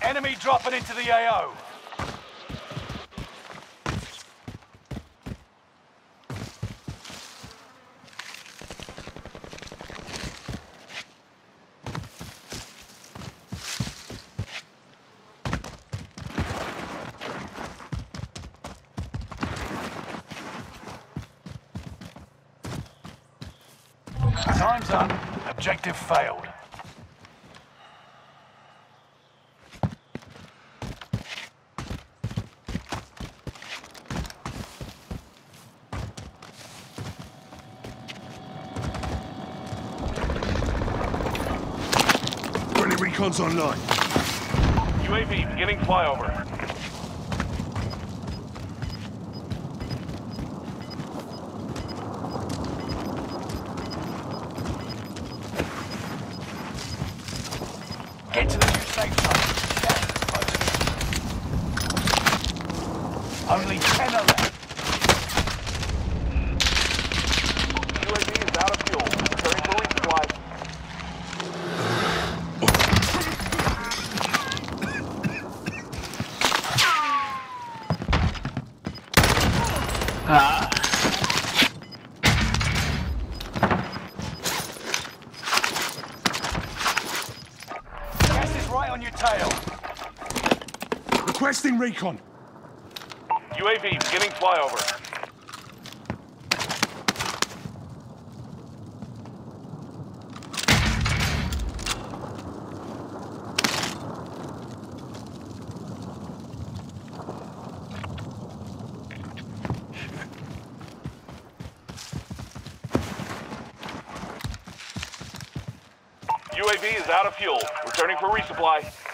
Enemy dropping into the AO. Time's up. Objective failed. Friendly recon's online. UAV beginning flyover. Get to the new safe zone. Only 10 are left. UAV is out of fuel. Returning for resupply. Gas is right on your tail. Requesting recon. UAV beginning flyover. UAV is out of fuel. Returning for resupply.